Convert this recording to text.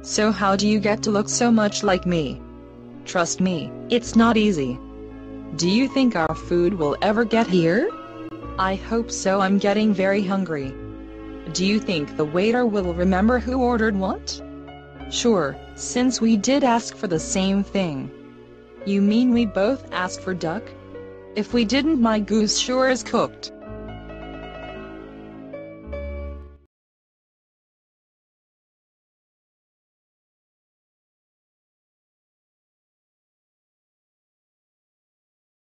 So how do you get to look so much like me? Trust me, it's not easy. Do you think our food will ever get here? I hope so. I'm getting very hungry. Do you think the waiter will remember who ordered what? Sure, since we did ask for the same thing. You mean we both asked for duck? If we didn't, my goose sure is cooked.